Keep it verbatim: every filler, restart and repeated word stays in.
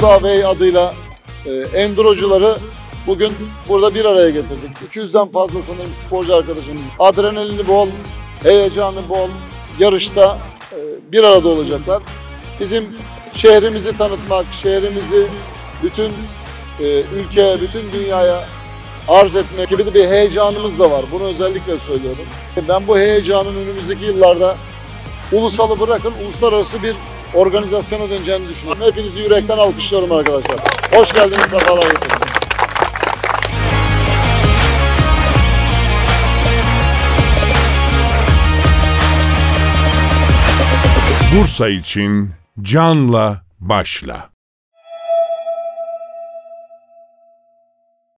Uludağ Way adıyla e, endurocuları bugün burada bir araya getirdik. iki yüzden fazla sanırım sporcu arkadaşımız. Adrenalini bol, heyecanı bol yarışta e, bir arada olacaklar. Bizim şehrimizi tanıtmak, şehrimizi bütün e, ülkeye, bütün dünyaya arz etmek gibi de bir heyecanımız da var. Bunu özellikle söylüyorum. Ben bu heyecanın önümüzdeki yıllarda ulusalı bırakın, uluslararası bir organizasyona döneceğini düşünüyorum. Hepinizi yürekten alkışlıyorum arkadaşlar. Hoş geldiniz, sefalar getirdiniz. Bursa için canla başla.